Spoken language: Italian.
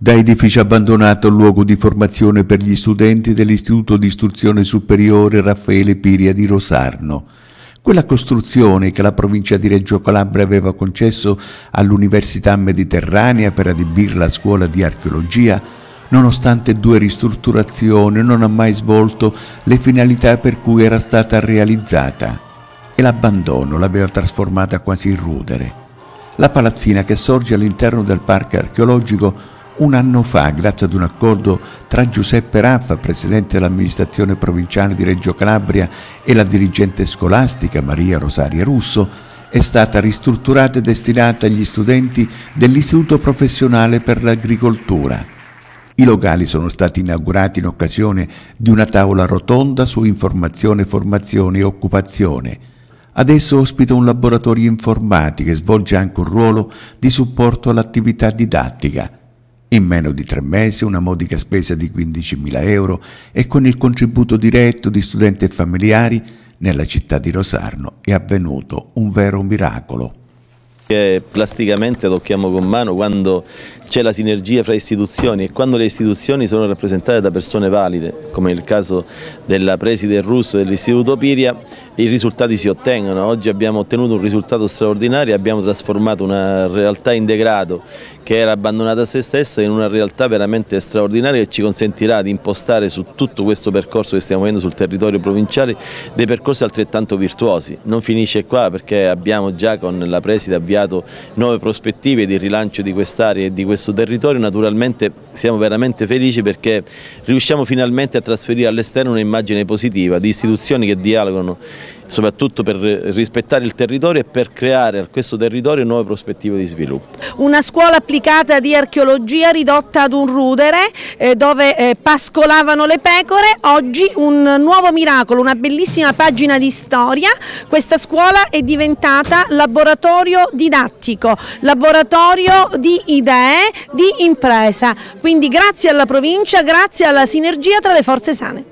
Da edificio abbandonato al luogo di formazione per gli studenti dell'Istituto di Istruzione Superiore Raffaele Piria di Rosarno. Quella costruzione che la provincia di Reggio Calabria aveva concesso all'Università Mediterranea per adibirla a scuola di archeologia, nonostante 2 ristrutturazioni, non ha mai svolto le finalità per cui era stata realizzata e l'abbandono l'aveva trasformata quasi in rudere. La palazzina che sorge all'interno del parco archeologico un anno fa, grazie ad un accordo tra Giuseppe Raffa, presidente dell'amministrazione provinciale di Reggio Calabria, e la dirigente scolastica Maria Rosaria Russo, è stata ristrutturata e destinata agli studenti dell'Istituto Professionale per l'Agricoltura. I locali sono stati inaugurati in occasione di una tavola rotonda su informazione, formazione e occupazione. Adesso ospita un laboratorio informatico e svolge anche un ruolo di supporto all'attività didattica. In meno di 3 mesi, una modica spesa di 15.000 euro e con il contributo diretto di studenti e familiari, nella città di Rosarno è avvenuto un vero miracolo. Plasticamente tocchiamo con mano quando c'è la sinergia fra istituzioni e quando le istituzioni sono rappresentate da persone valide, come nel caso della preside Russo dell'Istituto Piria, i risultati si ottengono. Oggi abbiamo ottenuto un risultato straordinario, abbiamo trasformato una realtà in degrado che era abbandonata a se stessa in una realtà veramente straordinaria che ci consentirà di impostare su tutto questo percorso che stiamo avendo sul territorio provinciale dei percorsi altrettanto virtuosi. Non finisce qua, perché abbiamo già con la preside avviato nuove prospettive di rilancio di quest'area e di questo territorio. Naturalmente siamo veramente felici perché riusciamo finalmente a trasferire all'esterno un'immagine positiva di istituzioni che dialogano soprattutto per rispettare il territorio e per creare a questo territorio nuove prospettive di sviluppo. Una scuola applicata di archeologia ridotta ad un rudere dove pascolavano le pecore, oggi un nuovo miracolo, una bellissima pagina di storia. Questa scuola è diventata laboratorio didattico, laboratorio di idee, di impresa, quindi grazie alla provincia, grazie alla sinergia tra le forze sane.